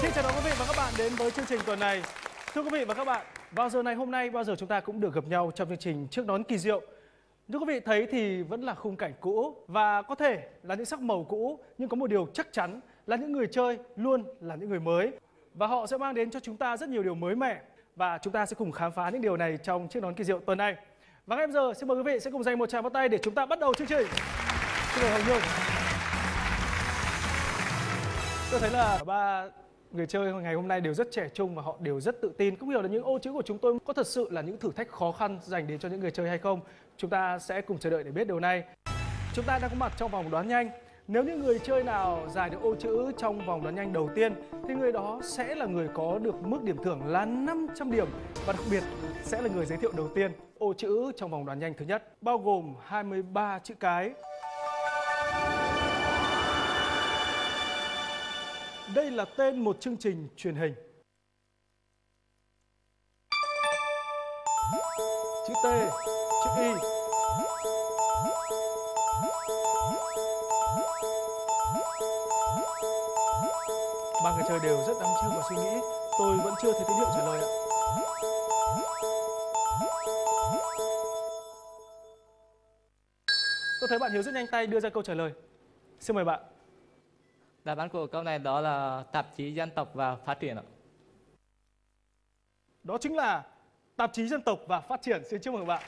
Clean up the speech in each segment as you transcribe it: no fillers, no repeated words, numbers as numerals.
Xin chào đón quý vị và các bạn đến với chương trình tuần này. Thưa quý vị và các bạn, vào giờ này hôm nay bao giờ chúng ta cũng được gặp nhau trong chương trình Trước Đón Kỳ Diệu. Như quý vị thấy thì vẫn là khung cảnh cũ và có thể là những sắc màu cũ, nhưng có một điều chắc chắn là những người chơi luôn là những người mới và họ sẽ mang đến cho chúng ta rất nhiều điều mới mẻ và chúng ta sẽ cùng khám phá những điều này trong Trước Đón Kỳ Diệu tuần này. Và ngay bây giờ xin mời quý vị sẽ cùng dành một tràng pháo tay để chúng ta bắt đầu chương trình. Xin mời Hồng Nhung. Tôi thấy là ba người chơi ngày hôm nay đều rất trẻ trung và họ đều rất tự tin. Không hiểu là những ô chữ của chúng tôi có thật sự là những thử thách khó khăn dành đến cho những người chơi hay không. Chúng ta sẽ cùng chờ đợi để biết điều này. Chúng ta đang có mặt trong vòng đoán nhanh. Nếu những người chơi nào giải được ô chữ trong vòng đoán nhanh đầu tiên thì người đó sẽ là người có được mức điểm thưởng là 500 điểm. Và đặc biệt sẽ là người giới thiệu đầu tiên ô chữ trong vòng đoán nhanh thứ nhất, bao gồm 23 chữ cái. Đây là tên một chương trình truyền hình. Chữ T, chữ Y. Ba người chơi đều rất đăm chiêu và suy nghĩ. Tôi vẫn chưa thấy tín hiệu trả lời ạ. Tôi thấy bạn Hiếu rất nhanh tay đưa ra câu trả lời. Xin mời bạn. Đáp án của câu này đó là tạp chí Dân tộc và Phát triển ạ. Đó chính là tạp chí Dân tộc và Phát triển. Xin chúc mừng bạn.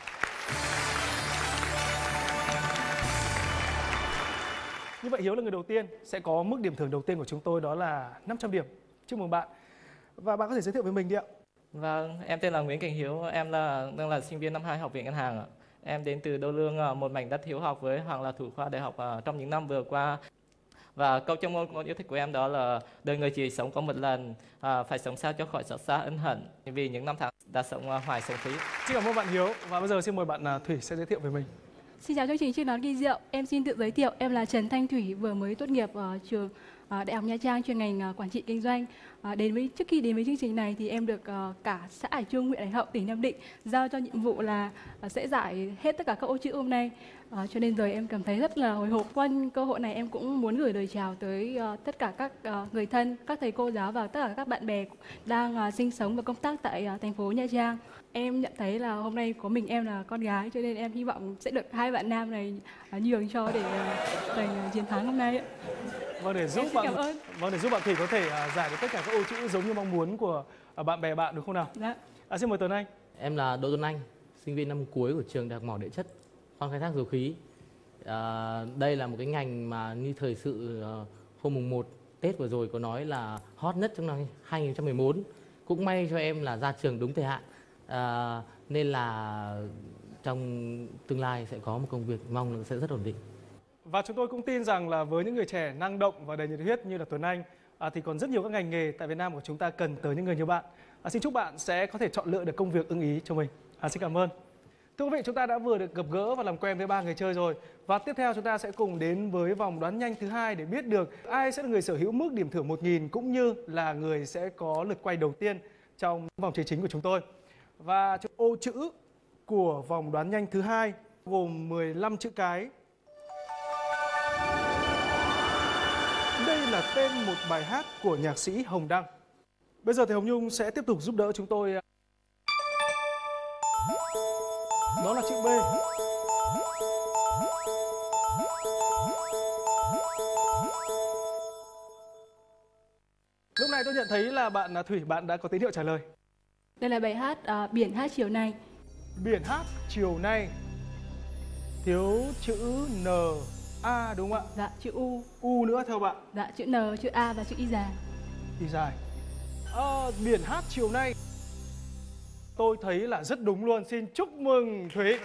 Như vậy Hiếu là người đầu tiên sẽ có mức điểm thưởng đầu tiên của chúng tôi, đó là 500 điểm. Chúc mừng bạn. Và bạn có thể giới thiệu với mình đi ạ. Vâng, em tên là Nguyễn Cảnh Hiếu, em đang là sinh viên năm 2 Học viện Ngân hàng ạ. Em đến từ Đô Lương, một mảnh đất hiếu học với Hoàng là thủ khoa đại học trong những năm vừa qua. Và câu trong môn yêu thích của em đó là đời người chỉ sống có một lần, phải sống sao cho khỏi xót xa ân hận vì những năm tháng đã sống hoài sống phí. Xin cảm ơn bạn Hiếu và bây giờ xin mời bạn Thủy sẽ giới thiệu về mình. Xin chào chương trình Trước Đón Kỳ Diệu. Em xin tự giới thiệu, em là Trần Thanh Thủy, vừa mới tốt nghiệp trường Đại học Nha Trang chuyên ngành quản trị kinh doanh. Trước khi đến với chương trình này thì em được cả xã Hải Trung, huyện Hải Hậu, tỉnh Nam Định giao cho nhiệm vụ là sẽ giải hết tất cả các ô chữ hôm nay. Cho nên rồi em cảm thấy rất là hồi hộp. Qua cơ hội này em cũng muốn gửi lời chào tới tất cả các người thân, các thầy cô giáo và tất cả các bạn bè đang sinh sống và công tác tại thành phố Nha Trang. Em nhận thấy là hôm nay có mình em là con gái, cho nên em hy vọng sẽ được hai bạn nam này nhường cho để giành chiến thắng hôm nay. Vâng, để giúp bạn Thủy có thể giải được tất cả các ô chữ giống như mong muốn của bạn bè bạn, được không nào? Dạ. Xin mời Tuấn Anh. Em là Đỗ Tuấn Anh, sinh viên năm cuối của trường Đại học Mỏ Địa chất, khoa khai thác dầu khí. Đây là một cái ngành mà như thời sự hôm mùng 1 Tết vừa rồi có nói là hot nhất trong năm 2014. Cũng may cho em là ra trường đúng thời hạn, nên là trong tương lai sẽ có một công việc mong là sẽ rất ổn định. Và chúng tôi cũng tin rằng là với những người trẻ năng động và đầy nhiệt huyết như là Tuấn Anh thì còn rất nhiều các ngành nghề tại Việt Nam của chúng ta cần tới những người như bạn. Xin chúc bạn sẽ có thể chọn lựa được công việc ưng ý cho mình. Xin cảm ơn. Thưa quý vị, chúng ta đã vừa được gặp gỡ và làm quen với ba người chơi rồi. Và tiếp theo chúng ta sẽ cùng đến với vòng đoán nhanh thứ hai để biết được ai sẽ là người sở hữu mức điểm thưởng 1.000 cũng như là người sẽ có lượt quay đầu tiên trong vòng chơi chính của chúng tôi. Và ô chữ của vòng đoán nhanh thứ hai gồm 15 chữ cái. Đây là tên một bài hát của nhạc sĩ Hồng Đăng. Bây giờ thì Hồng Nhung sẽ tiếp tục giúp đỡ chúng tôi. Đó là chữ B. Lúc này tôi nhận thấy là bạn Thủy, bạn đã có tín hiệu trả lời. Đây là bài hát Biển Hát Chiều Nay. Biển Hát Chiều Nay. Thiếu chữ N, A đúng không ạ? Dạ, chữ U. U nữa theo bạn. Dạ, chữ N, chữ A và chữ Y dài. Y dài. Biển Hát Chiều Nay. Tôi thấy là rất đúng luôn. Xin chúc mừng Thủy.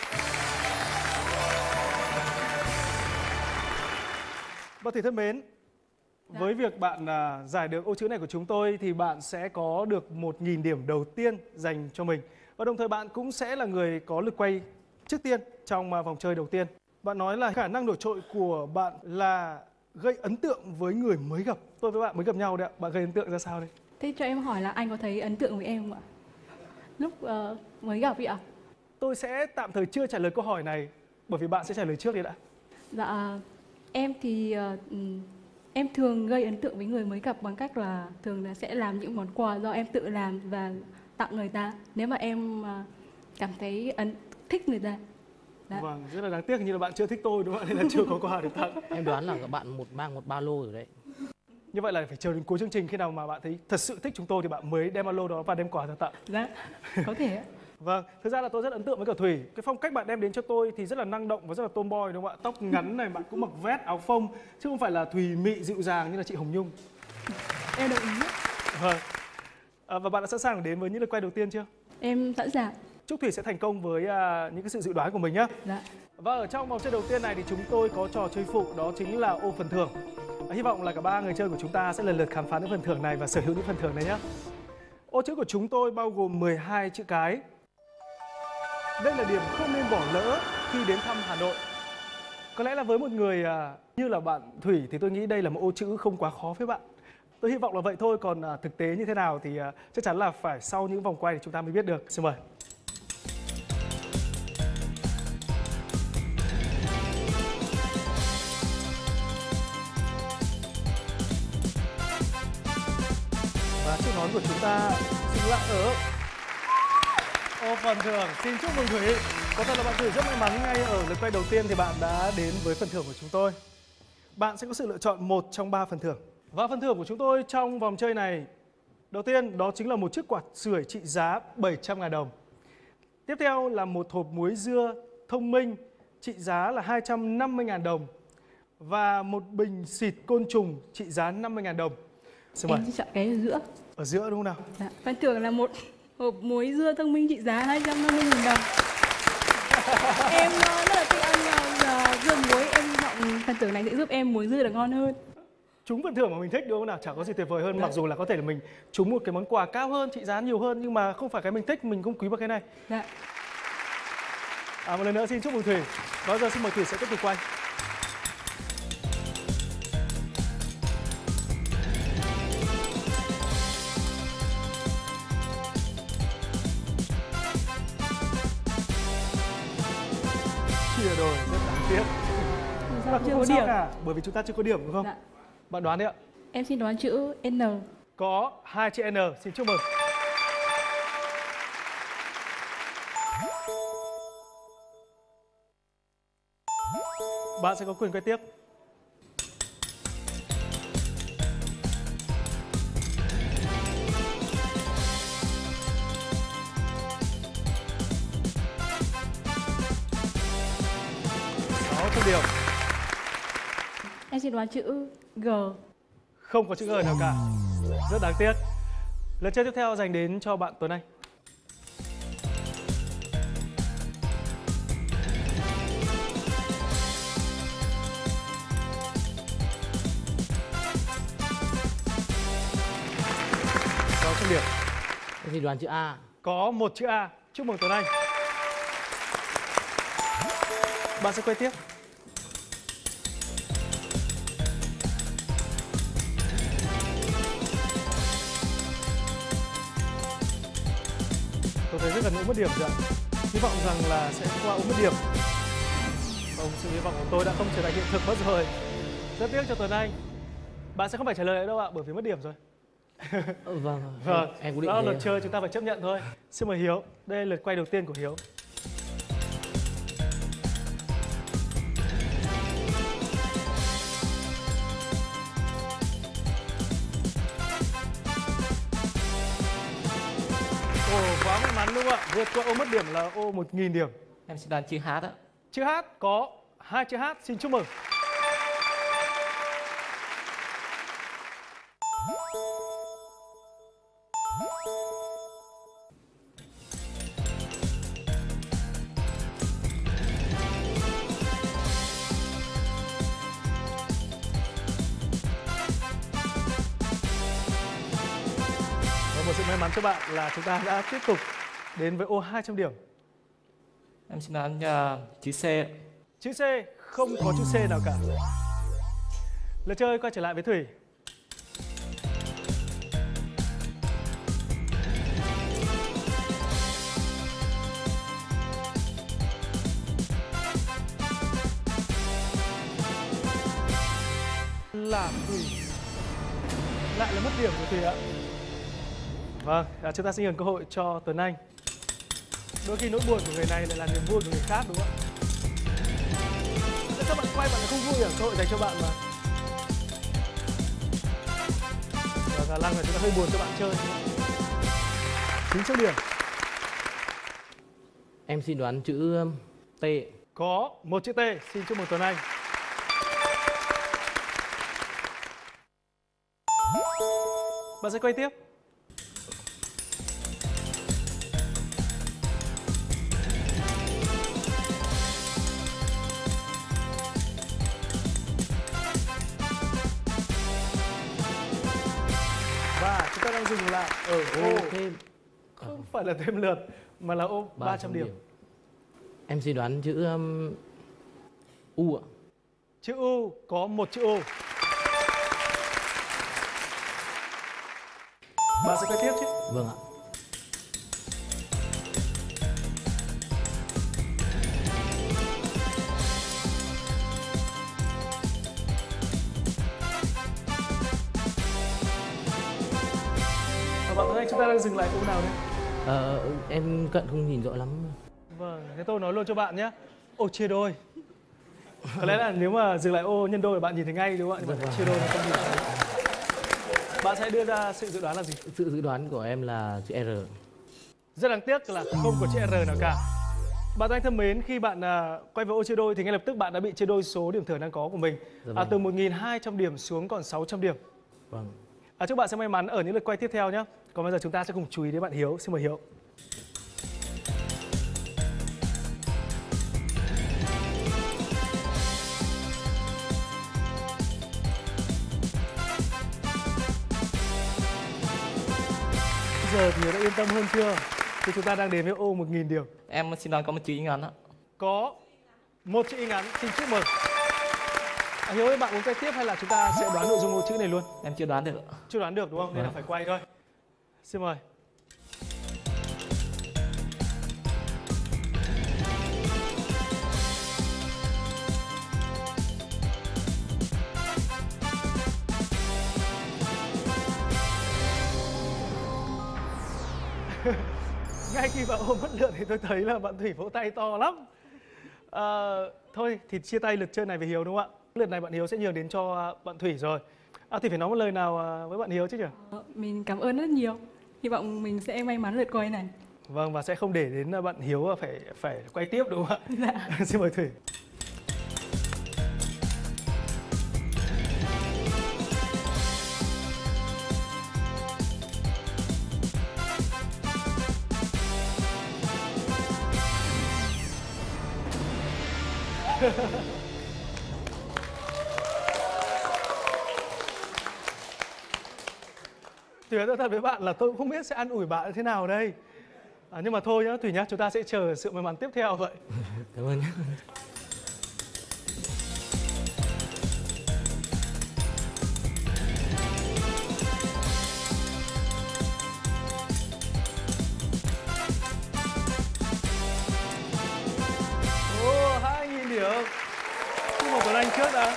Và Thủy thân mến, với việc bạn giải được ô chữ này của chúng tôi thì bạn sẽ có được 1.000 điểm đầu tiên dành cho mình. Và đồng thời bạn cũng sẽ là người có lượt quay trước tiên trong vòng chơi đầu tiên. Bạn nói là khả năng nổi trội của bạn là gây ấn tượng với người mới gặp. Tôi với bạn mới gặp nhau đấy ạ. Bạn gây ấn tượng ra sao đây? Thế cho em hỏi là anh có thấy ấn tượng với em không ạ? Lúc mới gặp vậy ạ? Tôi sẽ tạm thời chưa trả lời câu hỏi này bởi vì bạn sẽ trả lời trước đi đã. Dạ, em thì Em thường gây ấn tượng với người mới gặp bằng cách là thường là sẽ làm những món quà do em tự làm và tặng người ta. Nếu mà em cảm thấy thích người ta. Đó. Vâng, rất là đáng tiếc như là bạn chưa thích tôi đúng không ạ? Nên là chưa có quà để tặng. Em đoán là các bạn mang một ba lô rồi đấy. Như vậy là phải chờ đến cuối chương trình, khi nào mà bạn thấy thật sự thích chúng tôi thì bạn mới đem ba lô đó và đem quà ra tặng. Dạ, có thể ạ. Vâng, thực ra là tôi rất ấn tượng với cả Thủy. Cái phong cách bạn đem đến cho tôi thì rất là năng động và rất là tomboy đúng không ạ? Tóc ngắn này, bạn cũng mặc vest, áo phông, chứ không phải là thùy mị dịu dàng như là chị Hồng Nhung. Em đồng ý. Vâng. Và bạn đã sẵn sàng đến với những lượt quay đầu tiên chưa? Em sẵn sàng. Chúc Thủy sẽ thành công với những cái sự dự đoán của mình nhé. Dạ. Và ở trong vòng chơi đầu tiên này thì chúng tôi có trò chơi phụ, đó chính là ô phần thưởng. Hy vọng là cả ba người chơi của chúng ta sẽ lần lượt khám phá những phần thưởng này và sở hữu những phần thưởng này nhé. Ô chữ của chúng tôi bao gồm 12 chữ cái. Đây là điểm không nên bỏ lỡ khi đến thăm Hà Nội. Có lẽ là với một người như là bạn Thủy thì tôi nghĩ đây là một ô chữ không quá khó với bạn. Tôi hy vọng là vậy thôi, còn thực tế như thế nào thì chắc chắn là phải sau những vòng quay thì chúng ta mới biết được. Xin mời. Và chiếc nón của chúng ta dừng lại ở ô phần thưởng. Xin chúc mừng Thủy. Có thật là bạn Thủy rất may mắn, ngay ở lượt quay đầu tiên thì bạn đã đến với phần thưởng của chúng tôi. Bạn sẽ có sự lựa chọn một trong 3 phần thưởng. Và phần thưởng của chúng tôi trong vòng chơi này, đầu tiên đó chính là một chiếc quạt sưởi trị giá 700.000 đồng. Tiếp theo là một hộp muối dưa thông minh trị giá là 250.000 đồng. Và một bình xịt côn trùng trị giá 50.000 đồng. Xin mời. Em sẽ chọn cái ở giữa. Ở giữa đúng không nào? Dạ. Phần thưởng là một hộp muối dưa thông minh trị giá 250.000 đồng. Em rất là thích ăn dưa muối. Em hy vọng phần thưởng này sẽ giúp em muối dưa được ngon hơn. Trúng phần thưởng mà mình thích đúng không nào? Chẳng có gì tuyệt vời hơn. Mặc dù là có thể là mình trúng một cái món quà cao hơn, trị giá nhiều hơn, nhưng mà không phải cái mình thích, mình không quý vào cái này. Dạ. Một lần nữa xin chúc mừng Thủy. Bây giờ xin mời Thủy sẽ tiếp tục quay. Chia rồi, rất đáng tiếc. Dạ, chưa có Không sao điểm. cả, bởi vì chúng ta chưa có điểm đúng không? Dạ. Bạn đoán đi ạ. Em xin đoán chữ N. Có 2 chữ N, xin chúc mừng. Bạn sẽ có quyền quay tiếp. Điểm. Em xin đoán chữ G. Không có chữ G nào cả. Rất đáng tiếc. Lượt chơi tiếp theo dành đến cho bạn Tuấn Anh. Điểm. Em xin đoán chữ A. Có một chữ A. Chúc mừng Tuấn Anh. Bạn sẽ quay tiếp. Tôi thấy rất gần ôm mất điểm rồi ạ. Hy vọng rằng là sẽ qua ôm mất điểm. Không, sự hy vọng của tôi đã không trở thành hiện thực mất rồi. Rất tiếc cho Tuấn Anh. Bạn sẽ không phải trả lời đâu ạ, bởi vì mất điểm rồi. Vâng, em cũng định đó là thế. luật chơi, chúng ta phải chấp nhận thôi. Xin mời Hiếu. Đây là lượt quay đầu tiên của Hiếu. Ồ, quá may mắn đúng không ạ? Vượt qua ô mất điểm là ô 1.000 điểm. Em xin đoán chữ H ạ. Chữ H có 2 chữ H, xin chúc mừng. Và một sự may mắn cho bạn là chúng ta đã tiếp tục đến với ô 200 điểm. Em xin đoán chữ C. Chữ C không có chữ C nào cả. Lượt chơi quay trở lại với Thủy. Là Thủy Lại là mất điểm của Thủy ạ. Vâng, chúng ta sẽ nhường cơ hội cho Tuấn Anh. Đôi khi nỗi buồn của người này lại là niềm vui của người khác, đúng không ạ? Các bạn quay bạn lại không vui à? Cơ hội dành cho bạn mà. Và khả năng là chúng ta hơi buồn cho bạn chơi. 900 điểm. Em xin đoán chữ T. Có một chữ T, xin chúc mừng Tuấn Anh. Bạn sẽ quay tiếp. Và chúng ta đang dừng lại ở ô thêm. không phải là thêm lượt mà là ô 300 điểm. Em xin đoán chữ U ạ. Chữ U, có một chữ U. Bạn sẽ quay tiếp chứ? Vâng ạ. Và bạn Tuấn Anh, chúng ta đang dừng lại ô nào đây? Em cận không nhìn rõ lắm. Vâng, thế tôi nói luôn cho bạn nhé. Ô chia đôi. Có lẽ là nếu mà dừng lại ô nhân đôi bạn nhìn thấy ngay đúng không ạ? Nhưng mà chia đôi là không nhìn thấy. Bạn sẽ đưa ra sự dự đoán là gì? Sự dự đoán của em là chữ R. Rất đáng tiếc là không có chữ R nào cả. Bạn Tuấn Anh thân mến, khi bạn quay vào ô chia đôi thì ngay lập tức bạn đã bị chia đôi số điểm thưởng đang có của mình. Vâng. Từ 1.200 điểm xuống còn 600 điểm. Vâng. Chúc bạn sẽ may mắn ở những lượt quay tiếp theo nhé. Còn bây giờ chúng ta sẽ cùng chú ý đến bạn Hiếu. Xin mời Hiếu. Giờ thì đã yên tâm hơn chưa? Thì chúng ta đang đến với ô 1.000 điểm. Em xin đoán có một chữ Y ngắn ạ. Có một chữ Y ngắn, xin chúc mừng. Hiếu ơi, bạn muốn quay tiếp hay là chúng ta sẽ đoán nội dung ô chữ này luôn? Em chưa đoán được ạ. Chưa đoán được đúng không? Nên là phải quay thôi. Xin mời. Ngay khi vào ô mất lượt thì tôi thấy là bạn Thủy vỗ tay to lắm. Thôi thì chia tay lượt chơi này với Hiếu đúng không ạ? Lượt này bạn Hiếu sẽ nhường đến cho bạn Thủy rồi. Thì phải nói một lời nào với bạn Hiếu chứ nhỉ? Mình cảm ơn rất nhiều. Hy vọng mình sẽ may mắn lượt quay này. Vâng, và sẽ không để đến bạn Hiếu phải quay tiếp đúng không ạ? Dạ. Xin mời Thủy. Thủy nói thật với bạn là tôi cũng không biết sẽ an ủi bạn thế nào đây. Nhưng mà thôi nhá, Thủy nhá, chúng ta sẽ chờ sự may mắn tiếp theo vậy. Cảm ơn nhé. Ồ, 2.000 điểm. Chúc mừng Tuấn Anh trước đã.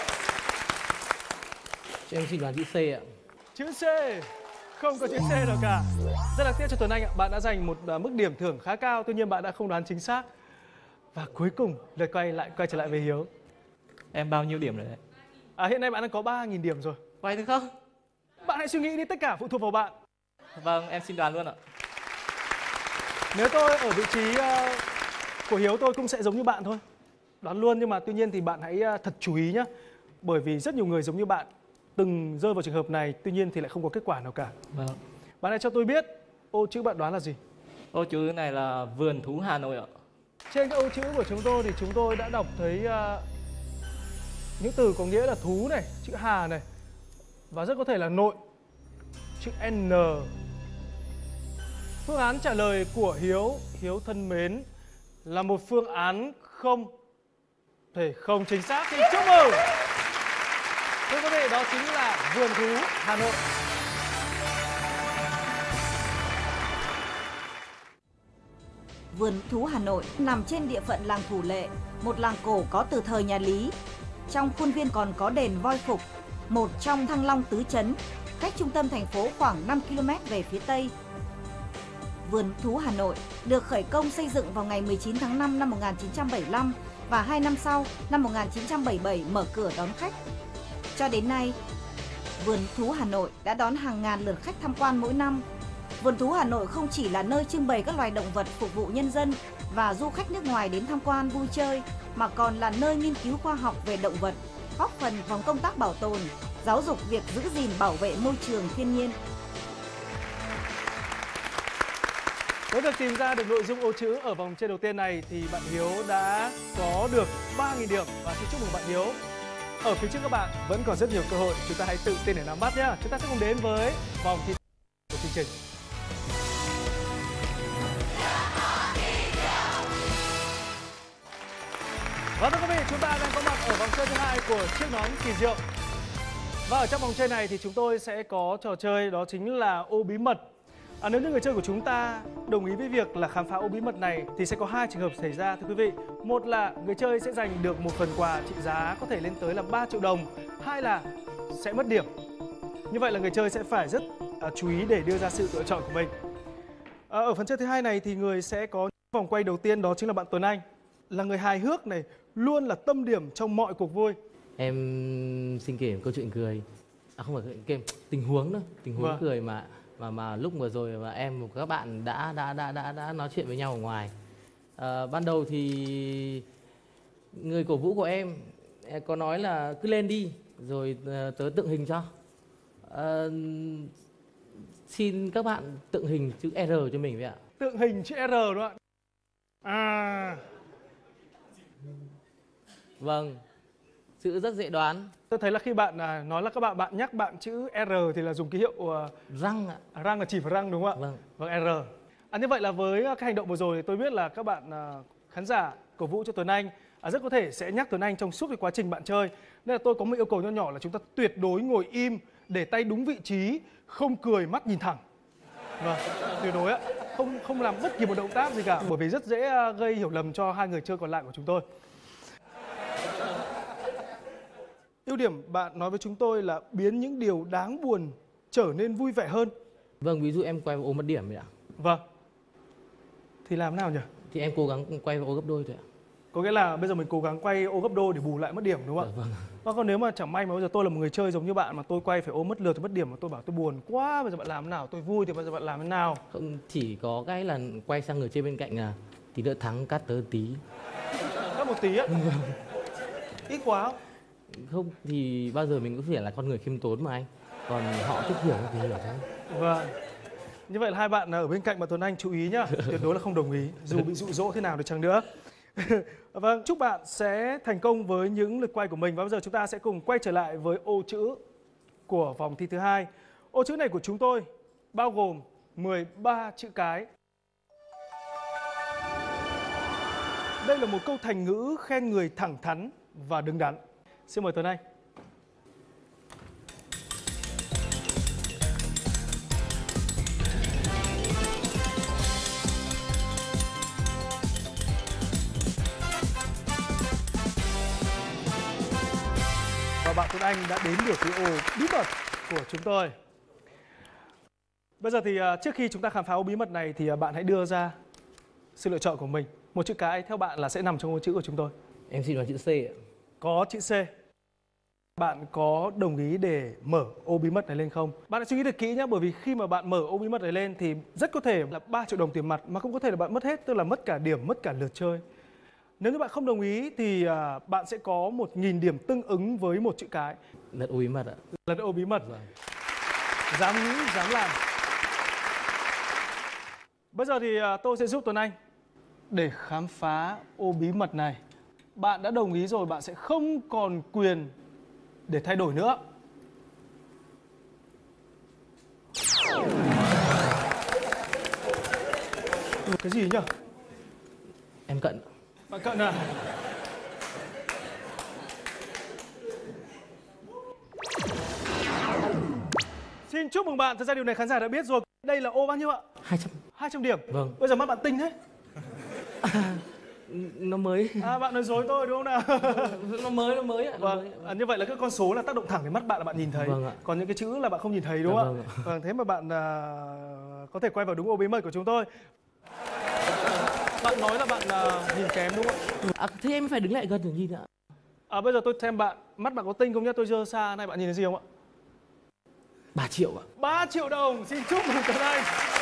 Em xin đoán chữ C ạ. Chữ C. Không có chữ C nào cả. Rất là tiếc cho Tuấn Anh ạ. Bạn đã giành một mức điểm thưởng khá cao, tuy nhiên bạn đã không đoán chính xác. Và cuối cùng lượt quay trở lại về Hiếu. Em bao nhiêu điểm rồi đấy? Hiện nay bạn đang có 3.000 điểm rồi. Quay được không? Bạn hãy suy nghĩ đi, tất cả phụ thuộc vào bạn. Vâng, em xin đoán luôn ạ. Nếu tôi ở vị trí của Hiếu, tôi cũng sẽ giống như bạn thôi. Đoán luôn, nhưng mà tuy nhiên thì bạn hãy thật chú ý nhé. Bởi vì rất nhiều người giống như bạn từng rơi vào trường hợp này, tuy nhiên thì lại không có kết quả nào cả. Vâng. Bạn hãy cho tôi biết ô chữ bạn đoán là gì. Ô chữ này là vườn thú Hà Nội ạ. Trên cái ô chữ của chúng tôi thì chúng tôi đã đọc thấy những từ có nghĩa là thú này, chữ Hà này, và rất có thể là nội, chữ N. Phương án trả lời của Hiếu thân mến, là một phương án không thể không chính xác. Thì chúc mừng. Thưa quý vị, đó chính là vườn thú Hà Nội. Vườn thú Hà Nội nằm trên địa phận làng Thủ Lệ, một làng cổ có từ thời nhà Lý. Trong khuôn viên còn có đền Voi Phục, một trong Thăng Long tứ trấn. cách trung tâm thành phố khoảng 5 km về phía Tây. Vườn thú Hà Nội được khởi công xây dựng vào ngày 19 tháng 5 năm 1975 và 2 năm sau, năm 1977 mở cửa đón khách. Cho đến nay, Vườn thú Hà Nội đã đón hàng ngàn lượt khách tham quan mỗi năm. Vườn thú Hà Nội không chỉ là nơi trưng bày các loài động vật phục vụ nhân dân và du khách nước ngoài đến tham quan vui chơi, mà còn là nơi nghiên cứu khoa học về động vật, góp phần vào công tác bảo tồn, giáo dục việc giữ gìn bảo vệ môi trường thiên nhiên. Với việc tìm ra được nội dung ô chữ ở vòng chơi đầu tiên này thì bạn Hiếu đã có được 3.000 điểm và xin chúc mừng bạn Hiếu. Ở phía trước các bạn vẫn còn rất nhiều cơ hội, chúng ta hãy tự tin để nắm bắt nhé. Chúng ta sẽ cùng đến với vòng thi của chương trình. Và thưa quý vị, chúng ta đang có mặt ở vòng chơi thứ hai của chiếc nón kỳ diệu. Và ở trong vòng chơi này thì chúng tôi sẽ có trò chơi, đó chính là ô bí mật. Nếu như người chơi của chúng ta đồng ý với việc là khám phá ô bí mật này thì sẽ có hai trường hợp xảy ra, thưa quý vị. Một là người chơi sẽ giành được một phần quà trị giá có thể lên tới là 3 triệu đồng. Hai là sẽ mất điểm. Như vậy là người chơi sẽ phải rất chú ý để đưa ra sự lựa chọn của mình. Ở phần chơi thứ hai này thì người sẽ có vòng quay đầu tiên, đó chính là bạn Tuấn Anh. Là người hài hước này, luôn là tâm điểm trong mọi cuộc vui. Em xin kể một câu chuyện cười. Không phải kể tình huống đâu, tình huống Vâng. cười mà lúc vừa rồi mà em và các bạn đã nói chuyện với nhau ở ngoài. Ban đầu thì người cổ vũ của em có nói là cứ lên đi rồi tớ tượng hình cho. Xin các bạn tượng hình chữ R cho mình vậy ạ. Tượng hình chữ R đúng không ạ? Vâng, chữ rất dễ đoán. Tôi thấy là khi bạn nói là các bạn nhắc bạn chữ R thì là dùng ký hiệu Răng ạ. răng, là chỉ vào răng đúng không ạ? Vâng. Vâng, R. Như vậy là với cái hành động vừa rồi thì tôi biết là các bạn khán giả cổ vũ cho Tuấn Anh rất có thể sẽ nhắc Tuấn Anh trong suốt cái quá trình bạn chơi. Nên là tôi có một yêu cầu nho nhỏ là chúng ta tuyệt đối ngồi im, để tay đúng vị trí, không cười, mắt nhìn thẳng. Vâng, tuyệt đối ạ. Không làm bất kỳ một động tác gì cả, bởi vì rất dễ gây hiểu lầm cho hai người chơi còn lại của chúng tôi. Ưu điểm bạn nói với chúng tôi là biến những điều đáng buồn trở nên vui vẻ hơn. Vâng, ví dụ em quay vào ô mất điểm vậy ạ. Vâng. Thì làm nào nhỉ? Thì em cố gắng quay vào ô gấp đôi thôi ạ. Có nghĩa là bây giờ mình cố gắng quay ô gấp đôi để bù lại mất điểm đúng không ạ? Vâng. Và còn nếu mà chẳng may mà bây giờ tôi là một người chơi giống như bạn mà tôi quay phải ô mất lượt thì mất điểm, mà tôi bảo tôi buồn quá, bây giờ bạn làm thế nào? Tôi vui thì bây giờ bạn làm thế nào? Không, chỉ có cái là quay sang người chơi bên cạnh là tí nữa thắng cắt tớ tí. Cắt một tí á? Ít quá không? Không thì bao giờ mình cũng phải là con người khiêm tốn mà anh. Còn họ thích hiểu thì hiểu thôi. Vâng. Như vậy là hai bạn ở bên cạnh bạn Tuấn Anh chú ý nhá, tuyệt đối là không đồng ý, dù bị dụ dỗ thế nào đi chăng nữa. Vâng, chúc bạn sẽ thành công với những lượt quay của mình. Và bây giờ chúng ta sẽ cùng quay trở lại với ô chữ của vòng thi thứ hai. Ô chữ này của chúng tôi bao gồm 13 chữ cái. Đây là một câu thành ngữ khen người thẳng thắn và đứng đắn. Xin mời Tuấn Anh. Và bạn Tuấn Anh đã đến được cái ô bí mật của chúng tôi. Bây giờ thì trước khi chúng ta khám phá ô bí mật này thì bạn hãy đưa ra sự lựa chọn của mình. Một chữ cái theo bạn là sẽ nằm trong ô chữ của chúng tôi. Em xin đoán chữ C ạ. Có chữ C. Bạn có đồng ý để mở ô bí mật này lên không? Bạn hãy suy nghĩ thật kỹ nhé, bởi vì khi mà bạn mở ô bí mật này lên thì rất có thể là 3 triệu đồng tiền mặt, mà cũng có thể là bạn mất hết, tức là mất cả điểm, mất cả lượt chơi. Nếu như bạn không đồng ý thì bạn sẽ có 1.000 điểm tương ứng với một chữ cái. Lật ô bí mật ạ. Lật ô bí mật. Vâng. Dám nghĩ, dám làm. Bây giờ thì tôi sẽ giúp Tuấn Anh để khám phá ô bí mật này. Bạn đã đồng ý rồi, bạn sẽ không còn quyền để thay đổi nữa. Cái gì nhỉ? Em cận. Bạn cận à? Xin chúc mừng bạn, thật ra điều này khán giả đã biết rồi. Đây là ô bao nhiêu ạ? 200. 200 điểm. Vâng. Bây giờ mắt bạn tinh thế. Nó mới. Bạn nói dối tôi đúng không nào? Nó mới ạ. Vâng, như vậy là các con số là tác động thẳng đến mắt bạn là bạn nhìn thấy. Vâng ạ. Còn những cái chữ là bạn không nhìn thấy đúng không ạ? Vâng, thế mà bạn có thể quay vào đúng ô bí mật của chúng tôi. Bạn nói là bạn nhìn kém đúng không ạ? Thế em phải đứng lại gần để nhìn ạ. Bây giờ tôi xem bạn, mắt bạn có tinh không nhá, tôi giơ xa này, bạn nhìn thấy gì không ạ? 3 triệu ạ. 3 triệu đồng, xin chúc mừng Tuấn Anh.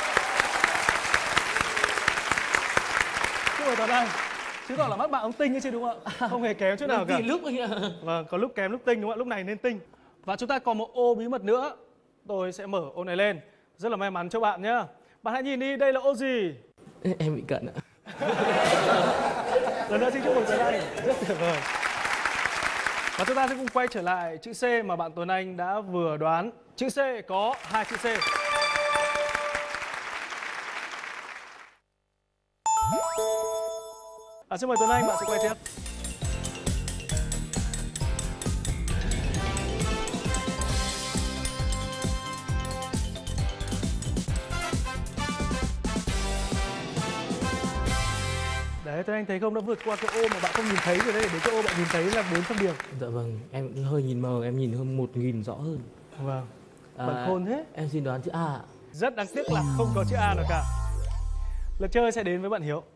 Chúc mừng Tuấn Anh. Chứng tỏ là mắt bạn ông tinh ấy chứ đúng không ạ? Không hề kém chút nào cả. Lúc anh ạ. Vâng, có lúc kém lúc tinh đúng không ạ? Lúc này nên tinh. Và chúng ta còn một ô bí mật nữa. Tôi sẽ mở ô này lên. Rất là may mắn cho bạn nhá. Bạn hãy nhìn đi, đây là ô gì? Em bị cận ạ. Lần nữa xin chúc mừng Tuấn Anh. Rất tuyệt vời. Và chúng ta sẽ cùng quay trở lại chữ C mà bạn Tuấn Anh đã vừa đoán. Chữ C có 2 chữ C. Xin mời Tuấn Anh, bạn sẽ quay tiếp. Đấy, Tuấn Anh thấy không, đã vượt qua cái ô mà bạn không nhìn thấy rồi đấy, đến cái ô bạn nhìn thấy là 400 điểm. Dạ vâng, em hơi nhìn mờ, em nhìn hơn 1000 rõ hơn. Vâng, bạn khôn thế. Em xin đoán chữ A ạ. Rất đáng tiếc là không có chữ A nào cả. Lượt chơi sẽ đến với bạn Hiếu.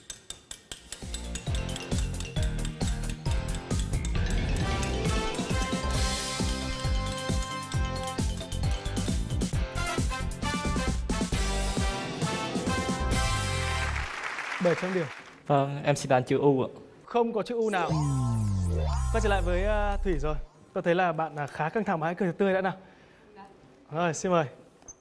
Bảy trăm điểm. Vâng, em xin đoán chữ U ạ. Không có chữ U nào. Quay trở lại với Thủy rồi. Tôi thấy là bạn khá căng thẳng, hãy cười thật tươi đã nào. Rồi, xin mời.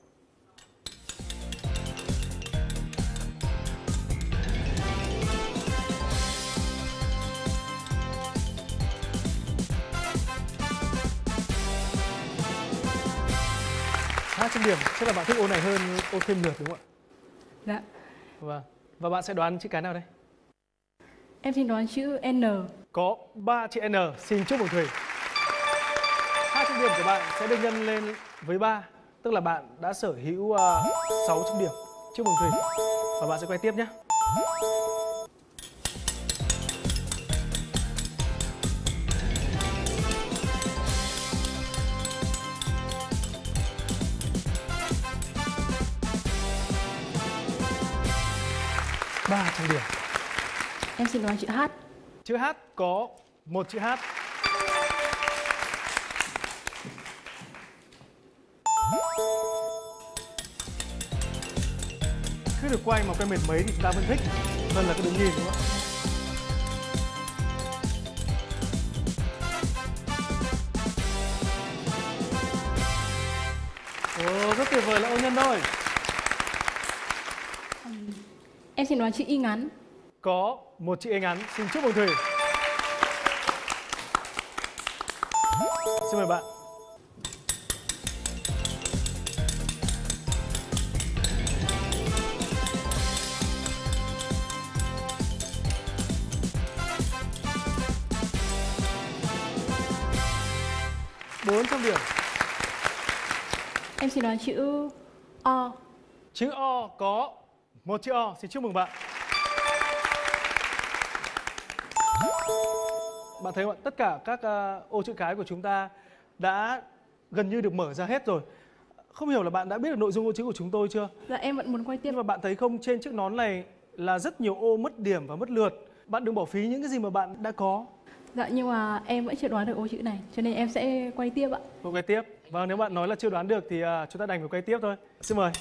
Điểm, chắc là bạn thích ô này hơn ô thêm lượt đúng không ạ? Dạ. Vâng. Và bạn sẽ đoán chữ cái nào đây? Em xin đoán chữ N. Có 3 chữ N, xin chúc mừng Thủy. 200 điểm của bạn sẽ được nhân lên với 3, tức là bạn đã sở hữu 600 điểm. Chúc mừng Thủy. Và bạn sẽ quay tiếp nhé. Ba trăm điểm. Em xin đoán chữ H. Chữ H có một chữ H. Cứ được quay mà quay mệt mấy thì chúng ta vẫn thích hơn là cứ đứng nhìn đúng không ạ? Ồ, rất tuyệt vời là ô nhân thôi. Em xin đoán chữ Y ngắn. Có một chữ Y ngắn, xin chúc mừng Thủy. Xin mời bạn. Bốn trăm điểm. Em xin đoán chữ O. Chữ O có một chữ O, xin chúc mừng bạn. Bạn thấy không ạ? Tất cả các ô chữ cái của chúng ta đã gần như được mở ra hết rồi. Không hiểu là bạn đã biết được nội dung ô chữ của chúng tôi chưa? Dạ em vẫn muốn quay tiếp. Nhưng mà bạn thấy không, trên chiếc nón này là rất nhiều ô mất điểm và mất lượt. Bạn đừng bỏ phí những cái gì mà bạn đã có. Dạ nhưng mà em vẫn chưa đoán được ô chữ này, cho nên em sẽ quay tiếp ạ. Tôi quay tiếp. Vâng, nếu bạn nói là chưa đoán được thì chúng ta đành phải quay tiếp thôi. Xin mời.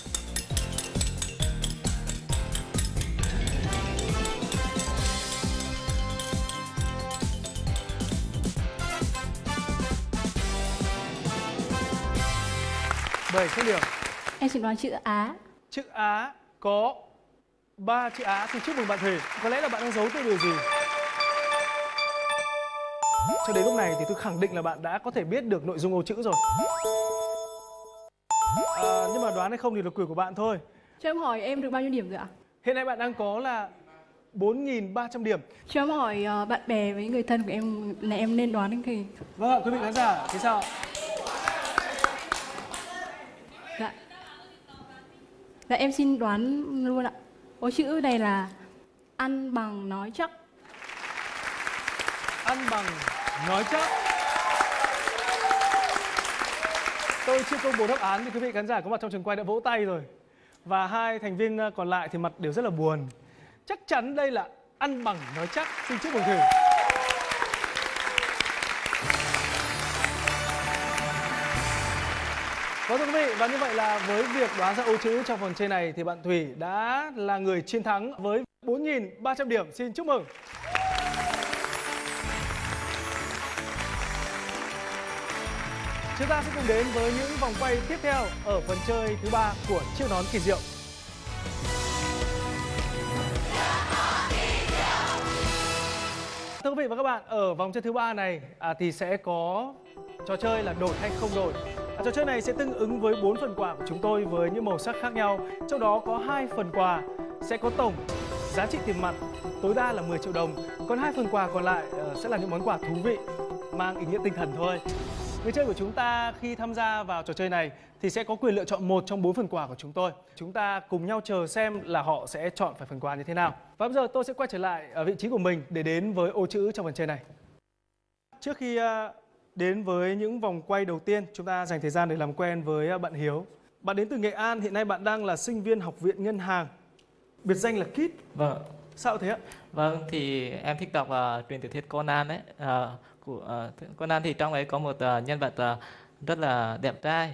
Bảy trăm điểm. Em xin đoán chữ Á. Chữ Á có 3 chữ Á, thì chúc mừng bạn Thủy. Có lẽ là bạn đang giấu tôi điều gì? Cho đến lúc này thì tôi khẳng định là bạn đã có thể biết được nội dung ô chữ rồi. Nhưng mà đoán hay không thì là quyền của bạn thôi. Cho em hỏi em được bao nhiêu điểm rồi ạ? Hiện nay bạn đang có là 4.300 điểm. Cho em hỏi bạn bè với người thân của em là em nên đoán cái gì? Vâng ạ, quý vị khán giả, thế sao? Dạ. Dạ em xin đoán luôn ạ. Ô chữ này là ăn bằng nói chắc. Ăn bằng nói chắc. Tôi chưa công bố đáp án thì quý vị khán giả có mặt trong trường quay đã vỗ tay rồi. Và hai thành viên còn lại thì mặt đều rất là buồn. Chắc chắn đây là ăn bằng nói chắc. Xin chúc mừng Thủy. Vâng thưa quý vị, và như vậy là với việc đoán ra ô chữ trong phần trên này thì bạn Thủy đã là người chiến thắng với 4.300 điểm. Xin chúc mừng. Chúng ta sẽ cùng đến với những vòng quay tiếp theo ở phần chơi thứ 3 của chiếc nón kỳ diệu. Thưa quý vị và các bạn, ở vòng chơi thứ 3 này thì sẽ có trò chơi là đổi hay không đổi. Trò chơi này sẽ tương ứng với 4 phần quà của chúng tôi với những màu sắc khác nhau. Trong đó có 2 phần quà sẽ có tổng giá trị tiền mặt tối đa là 10 triệu đồng. Còn 2 phần quà còn lại sẽ là những món quà thú vị mang ý nghĩa tinh thần thôi. Người chơi của chúng ta khi tham gia vào trò chơi này thì sẽ có quyền lựa chọn một trong 4 phần quà của chúng tôi. Chúng ta cùng nhau chờ xem là họ sẽ chọn phải phần quà như thế nào. Và bây giờ tôi sẽ quay trở lại ở vị trí của mình để đến với ô chữ trong phần chơi này. Trước khi đến với những vòng quay đầu tiên, chúng ta dành thời gian để làm quen với bạn Hiếu. Bạn đến từ Nghệ An, hiện nay bạn đang là sinh viên Học viện Ngân hàng. Biệt danh là Kid. Vâng. Sao thế ạ? Vâng, thì em thích đọc truyện tiểu thuyết Conan đấy. Conan thì trong ấy có một nhân vật rất là đẹp trai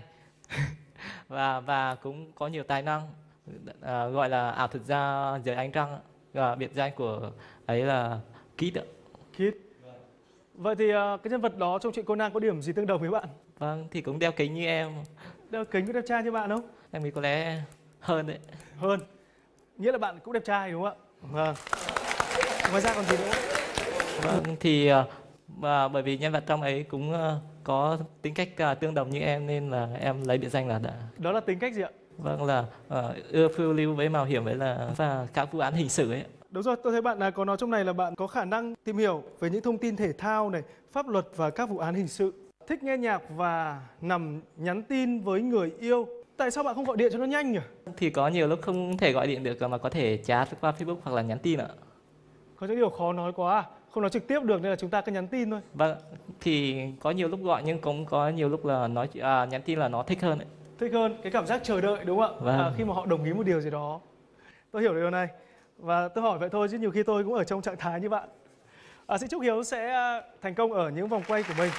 và cũng có nhiều tài năng, gọi là ảo thuật gia dưới ánh trăng. Biệt danh của ấy là Kid ạ. Kid. Vậy thì cái nhân vật đó trong truyện Conan có điểm gì tương đồng với bạn? Vâng, thì cũng đeo kính như em. Đeo kính có đẹp trai như bạn không? Em nghĩ có lẽ hơn đấy. Hơn. Nghĩa là bạn cũng đẹp trai đúng không ạ? Vâng. Ngoài ra còn gì nữa? Vâng, thì bởi vì nhân vật trong ấy cũng có tính cách tương đồng như em nên là em lấy biệt danh là Đó là tính cách gì ạ? Vâng, là ưa phiêu lưu với mạo hiểm và các vụ án hình sự ấy. Đúng rồi, tôi thấy bạn có nói trong này là bạn có khả năng tìm hiểu về những thông tin thể thao này, pháp luật và các vụ án hình sự. Thích nghe nhạc và nằm nhắn tin với người yêu. Tại sao bạn không gọi điện cho nó nhanh nhỉ? Thì có nhiều lúc không thể gọi điện được mà có thể chat qua Facebook hoặc là nhắn tin ạ. Có những điều khó nói quá à? Không nói trực tiếp được nên là chúng ta cứ nhắn tin thôi. Vâng, thì có nhiều lúc gọi nhưng cũng có nhiều lúc là nhắn tin là nó thích hơn ấy. Thích hơn, cái cảm giác chờ đợi đúng không ạ? Vâng. Khi mà họ đồng ý một điều gì đó. Tôi hiểu điều này. Và tôi hỏi vậy thôi chứ nhiều khi tôi cũng ở trong trạng thái như bạn. Xin chúc Hiếu sẽ thành công ở những vòng quay của mình.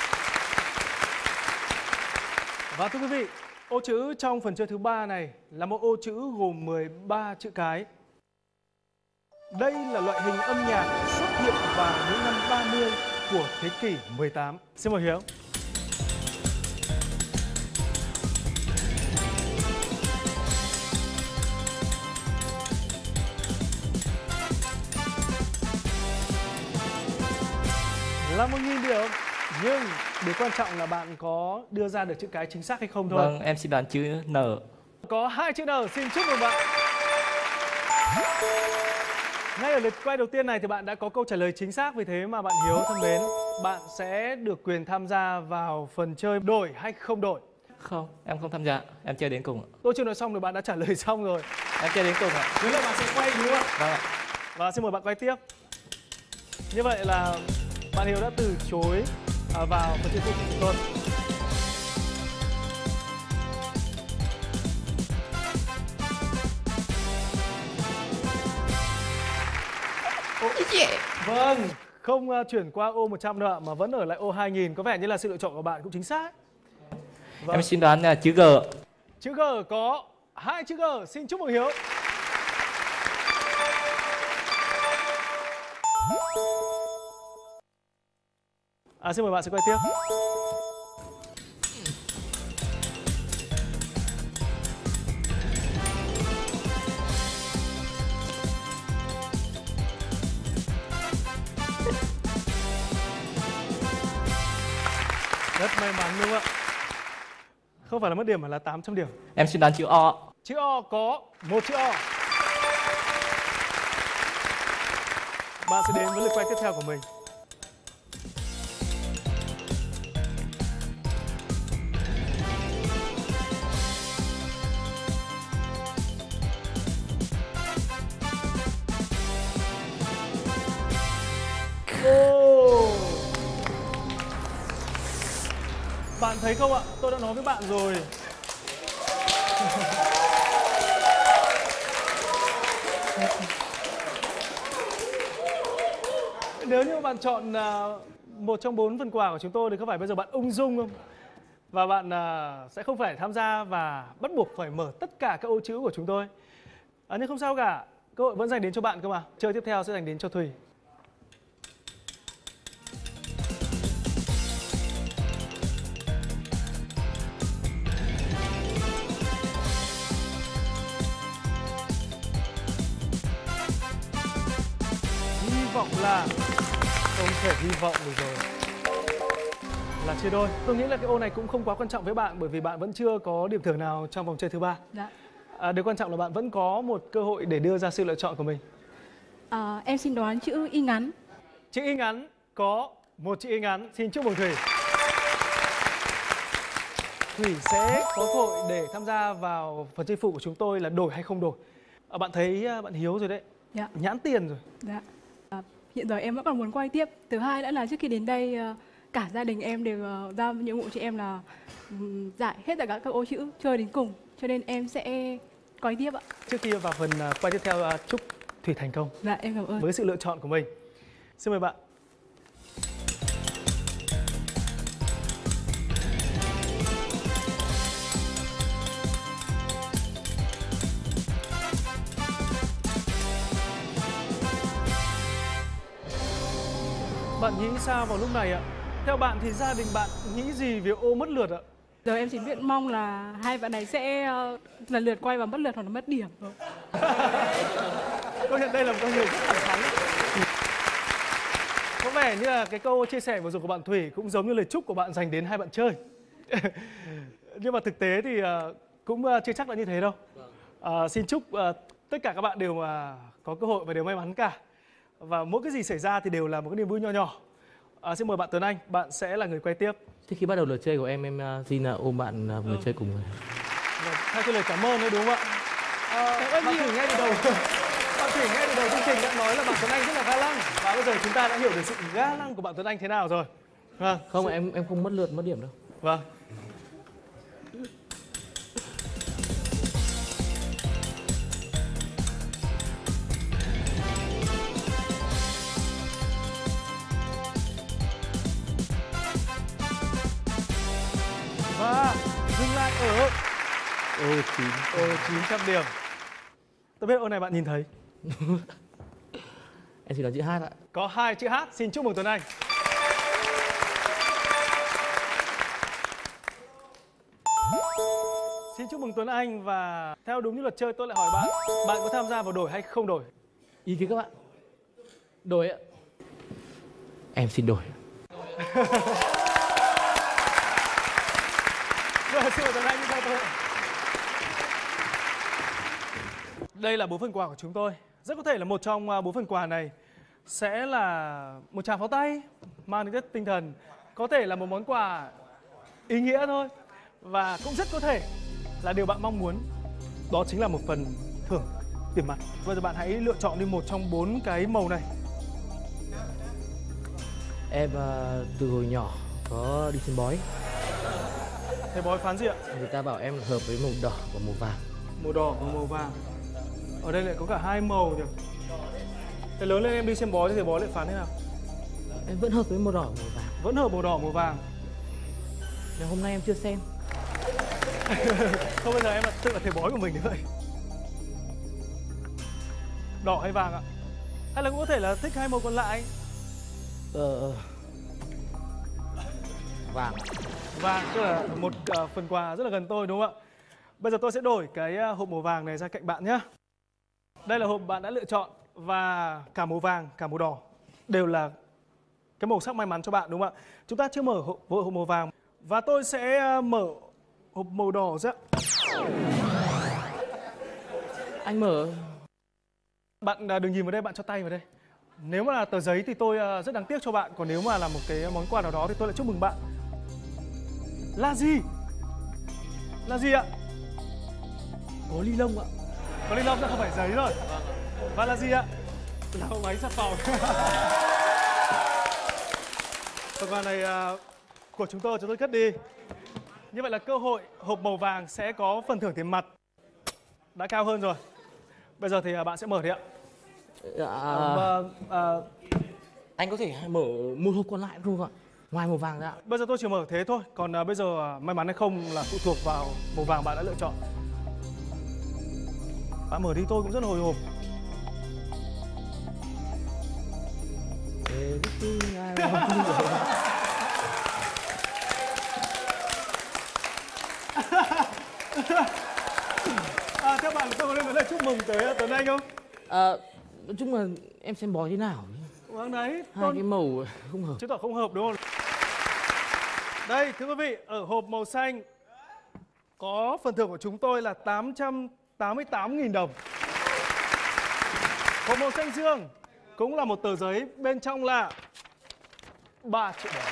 Và thưa quý vị, ô chữ trong phần chơi thứ 3 này là một ô chữ gồm 13 chữ cái. Đây là loại hình âm nhạc xuất hiện vào những năm 30 của thế kỷ 18. Xin mời Hiếu. Là 1.000 điểm, nhưng điều quan trọng là bạn có đưa ra được chữ cái chính xác hay không thôi. Vâng, em xin đoán chữ N. Có 2 chữ N, xin chúc mừng bạn. Ngay ở lượt quay đầu tiên này thì bạn đã có câu trả lời chính xác, vì thế mà bạn Hiếu thân mến, bạn sẽ được quyền tham gia vào phần chơi đổi hay không đổi. Không, em không tham gia, em chơi đến cùng ạ. Tôi chưa nói xong rồi bạn đã trả lời xong rồi. Em chơi đến cùng ạ. Thế là bạn sẽ quay đúng không ạ? Vâng ạ. Và xin mời bạn quay tiếp. Như vậy là bạn Hiếu đã từ chối vào phần chơi tiếp của chúng tôi. Vâng, không chuyển qua ô 100 nữa mà vẫn ở lại ô 2000. Có vẻ như là sự lựa chọn của bạn cũng chính xác. Vâng. Em xin đoán là chữ G. Chữ G có 2 chữ G, xin chúc mừng Hiếu. Xin mời bạn sẽ quay tiếp. Rất may mắn đúng không ạ? Không phải là mất điểm mà là 800 điểm. Em xin đoán chữ O. Chữ O có 1 chữ O. Bạn sẽ đến với lượt quay tiếp theo của mình. Bạn thấy không ạ? Tôi đã nói với bạn rồi. Nếu như bạn chọn một trong 4 phần quà của chúng tôi thì có phải bây giờ bạn ung dung không? Và bạn sẽ không phải tham gia và bắt buộc phải mở tất cả các ô chữ của chúng tôi. Nhưng không sao cả, cơ hội vẫn dành đến cho bạn cơ mà. Chơi tiếp theo sẽ dành đến cho Thùy. Hy vọng là không thể hy vọng được rồi. Là chia đôi. Tôi nghĩ là cái ô này cũng không quá quan trọng với bạn bởi vì bạn vẫn chưa có điểm thưởng nào trong vòng chơi thứ 3. Dạ. Điều quan trọng là bạn vẫn có một cơ hội để đưa ra sự lựa chọn của mình. Em xin đoán chữ Y ngắn. Chữ Y ngắn, có một chữ Y ngắn. Xin chúc mừng Thủy. Thủy sẽ có cơ hội để tham gia vào phần chơi phụ của chúng tôi là đổi hay không đổi. Bạn thấy bạn Hiếu rồi đấy. Dạ. Nhãn tiền rồi. Dạ. Hiện giờ em vẫn còn muốn quay tiếp. Thứ hai nữa là trước khi đến đây cả gia đình em đều giao nhiệm vụ cho em là giải hết tất cả các ô chữ chơi đến cùng. Cho nên em sẽ quay tiếp ạ. Trước khi vào phần quay tiếp theo, chúc Thủy thành công. Dạ em cảm ơn. Với sự lựa chọn của mình. Xin mời bạn. Bạn nghĩ sao vào lúc này ạ? Theo bạn thì gia đình bạn nghĩ gì về ô mất lượt ạ? Giờ em chỉ biết mong là hai bạn này sẽ lần lượt quay và mất lượt hoặc là mất điểm thôi. Công nhận đây là một con người rất thẳng thắn. Có vẻ như là cái câu chia sẻ vừa rồi của bạn Thủy cũng giống như lời chúc của bạn dành đến hai bạn chơi. Nhưng mà thực tế thì cũng chưa chắc là như thế đâu. Xin chúc tất cả các bạn đều có cơ hội và đều may mắn cả. Và mỗi cái gì xảy ra thì đều là một cái niềm vui nho nhỏ. Xin mời bạn Tuấn Anh, bạn sẽ là người quay tiếp. Trước khi bắt đầu lượt chơi của em xin ôm bạn vừa chơi cùng. Theo cái lời cảm ơn đấy đúng không ạ? Bạn Thủy ngay từ đầu, bạn Thủy ngay từ đầu chương trình đã nói là bạn Tuấn Anh rất là ga lăng và bây giờ chúng ta đã hiểu được sự ga lăng của bạn Tuấn Anh thế nào rồi. Vâng. Không, em không mất lượt mất điểm đâu. Vâng. Và dừng lại ở Ô 9. ô 900 điểm. Tôi biết ô này bạn nhìn thấy. Em xin đoán chữ H ạ. Có 2 chữ H, xin chúc mừng Tuấn Anh. Xin chúc mừng Tuấn Anh và theo đúng như luật chơi tôi lại hỏi bạn, bạn có tham gia vào đổi hay không đổi? Ý kiến các bạn. Đổi ạ. Em xin đổi. Vâng, xin mời Tuấn Anh đi theo tôi. Đây là 4 phần quà của chúng tôi. Rất có thể là một trong 4 phần quà này sẽ là một tràng pháo tay mang tính chất tinh thần, có thể là một món quà ý nghĩa thôi và cũng rất có thể là điều bạn mong muốn, đó chính là một phần thưởng tiền mặt. Bây giờ bạn hãy lựa chọn đi một trong 4 cái màu này. Em từ hồi nhỏ có đi xem bói. Thầy bói phán gì ạ? Người ta bảo em hợp với màu đỏ và màu vàng. Màu đỏ và màu vàng. Ở đây lại có cả 2 màu nhỉ? Thế lớn lên em đi xem bói thì thầy bói lại phán thế nào? Em vẫn hợp với màu đỏ và màu vàng. Vẫn hợp màu đỏ màu vàng. Nhưng hôm nay em chưa xem. Không, bây giờ em tự là thầy bói của mình đấy vậy. Đỏ hay vàng ạ? Hay là cũng có thể là thích 2 màu còn lại? Vàng. Vàng, tức là một phần quà rất là gần tôi đúng không ạ? Bây giờ tôi sẽ đổi cái hộp màu vàng này ra cạnh bạn nhé. Đây là hộp bạn đã lựa chọn và cả màu vàng, cả màu đỏ đều là cái màu sắc may mắn cho bạn đúng không ạ? Chúng ta chưa mở hộp màu vàng và tôi sẽ mở hộp màu đỏ ra. Anh mở. Bạn đừng nhìn vào đây, bạn cho tay vào đây. Nếu mà là tờ giấy thì tôi rất đáng tiếc cho bạn, còn nếu mà là một cái món quà nào đó thì tôi lại chúc mừng bạn. Là gì? Là gì ạ? Có ly lông ạ. Có ly lông ra không phải giấy rồi. Và là gì ạ? Là một máy xà phòng. Phần quà này của chúng tôi cất đi. Như vậy là cơ hội hộp màu vàng sẽ có phần thưởng tiền mặt đã cao hơn rồi. Bây giờ thì bạn sẽ mở đi ạ. Anh có thể mở một hộp còn lại không ạ? Ngoài màu vàng ra. Bây giờ tôi chỉ mở thế thôi. Còn bây giờ may mắn hay không là phụ thuộc vào màu vàng bạn đã lựa chọn. Bạn mở đi, tôi cũng rất hồi hộp. Theo bạn tôi có nên nói chúc mừng tới Tuấn Anh không? Nói chung là em xem bói thế nào. Vâng đấy, Hai cái màu không hợp. chứng tỏ không hợp đúng không? Đây, thưa quý vị, ở hộp màu xanh có phần thưởng của chúng tôi là 888.000 đồng. Hộp màu xanh dương cũng là một tờ giấy, bên trong là 3 triệu đồng.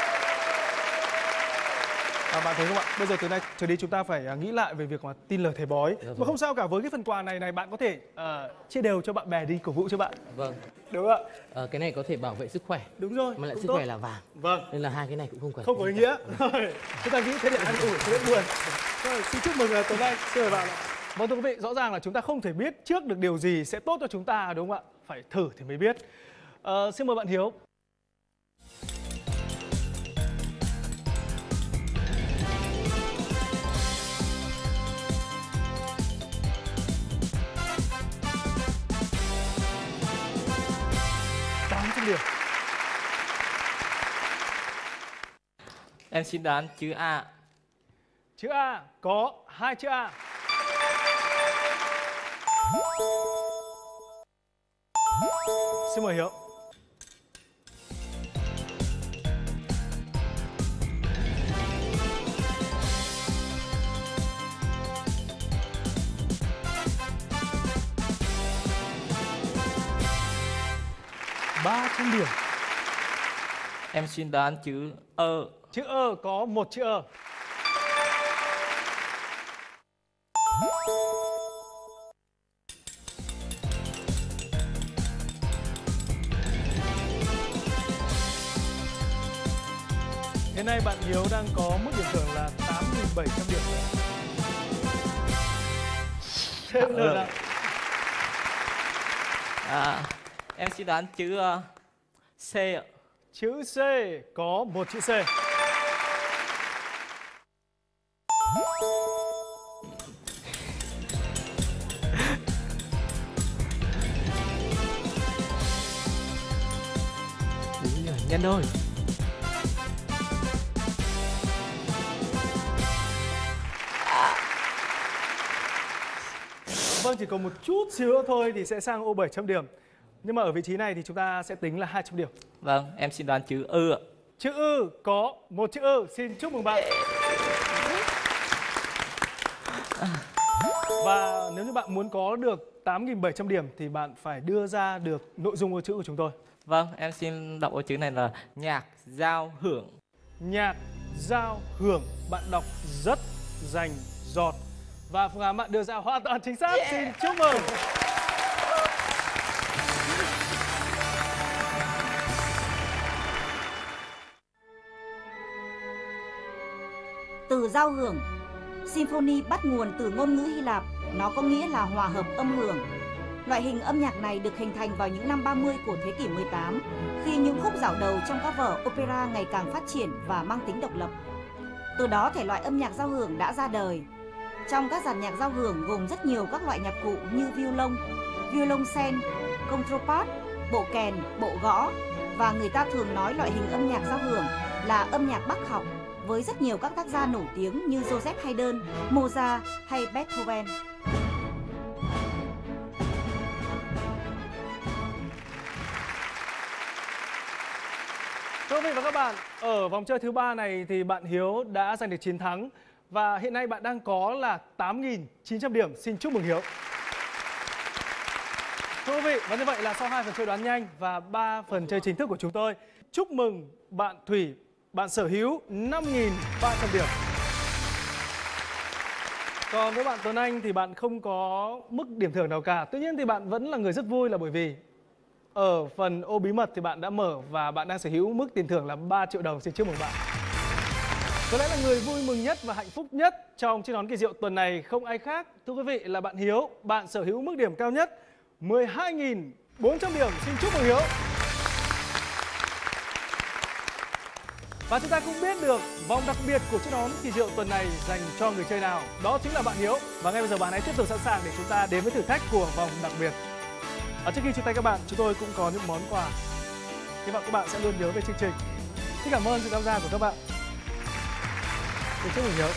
Bạn thấy không ạ? Bây giờ từ nay trở đi chúng ta phải nghĩ lại về việc mà tin lời thầy bói. Mà không sao cả, với cái phần quà này bạn có thể chia đều cho bạn bè đi cổ vũ cho bạn. Vâng. Đúng không ạ? Cái này có thể bảo vệ sức khỏe. Đúng rồi. Mà lại sức tốt. khỏe là vàng. Vâng. Nên là hai cái này cũng không cần. Không có ý nghĩa. Chúng ta nghĩ thế để ăn ủi, thế buồn. Rồi, xin chúc mừng Tuấn Anh. Xin mời bạn ạ. Vâng, thưa quý vị, rõ ràng là chúng ta không thể biết trước được điều gì sẽ tốt cho chúng ta, đúng không ạ? Phải thử thì mới biết. Xin mời bạn Hiếu. Điểm. Em xin đoán chữ A. Chữ A có 2 chữ A. Xin mời Hiếu. Điểm. Em xin đoán chữ Ơ. Chữ Ơ có 1 chữ Ơ. Hiện nay bạn Hiếu đang có mức điểm thưởng là 8.700 điểm. Thêm nữa là em xin đoán chữ C ạ. Chữ C có 1 chữ C. Nhân đôi. Vâng, chỉ còn một chút xíu nữa thôi thì sẽ sang ô 700 điểm. Nhưng mà ở vị trí này thì chúng ta sẽ tính là 200 điểm. Vâng, em xin đoán chữ Ư ạ. Chữ Ư có 1 chữ Ư. Xin chúc mừng bạn. Và nếu như bạn muốn có được 8.700 điểm thì bạn phải đưa ra được nội dung ô chữ của chúng tôi. Vâng, em xin đọc ô chữ này là nhạc giao hưởng. Nhạc giao hưởng. Bạn đọc rất rành rọt. Và phương án bạn đưa ra hoàn toàn chính xác. Xin chúc mừng. Từ giao hưởng, symphony bắt nguồn từ ngôn ngữ Hy Lạp, nó có nghĩa là hòa hợp âm hưởng. Loại hình âm nhạc này được hình thành vào những năm 30 của thế kỷ 18, khi những khúc dạo đầu trong các vở opera ngày càng phát triển và mang tính độc lập. Từ đó thể loại âm nhạc giao hưởng đã ra đời. Trong các dàn nhạc giao hưởng gồm rất nhiều các loại nhạc cụ như violoncel, contrabass, bộ kèn, bộ gõ, và người ta thường nói loại hình âm nhạc giao hưởng là âm nhạc Bach học, với rất nhiều các tác giả nổi tiếng như Joseph Haydn, Mozart hay Beethoven. Thưa quý vị và các bạn, ở vòng chơi thứ 3 này thì bạn Hiếu đã giành được chiến thắng và hiện nay bạn đang có là 8.900 điểm. Xin chúc mừng Hiếu. Thưa quý vị, và như vậy là sau 2 phần chơi đoán nhanh và 3 phần chơi chính thức của chúng tôi, chúc mừng bạn Thủy, bạn sở hữu 5.300 điểm. Còn với bạn Tuấn Anh thì bạn không có mức điểm thưởng nào cả. Tuy nhiên thì bạn vẫn là người rất vui là bởi vì ở phần ô bí mật thì bạn đã mở và bạn đang sở hữu mức tiền thưởng là 3 triệu đồng. Xin chúc mừng bạn. Có lẽ là người vui mừng nhất và hạnh phúc nhất trong chiếc nón kỳ diệu tuần này không ai khác, thưa quý vị, là bạn Hiếu. Bạn sở hữu mức điểm cao nhất 12.400 điểm. Xin chúc mừng Hiếu. Và chúng ta cũng biết được vòng đặc biệt của chiếc nón kỳ diệu tuần này dành cho người chơi nào. Đó chính là bạn Hiếu. Và ngay bây giờ bạn hãy tiếp tục sẵn sàng để chúng ta đến với thử thách của vòng đặc biệt. Trước khi chia tay các bạn, chúng tôi cũng có những món quà. Hy vọng các bạn sẽ luôn nhớ về chương trình. Xin cảm ơn sự tham gia của các bạn. Xin chúc mừng Hiếu.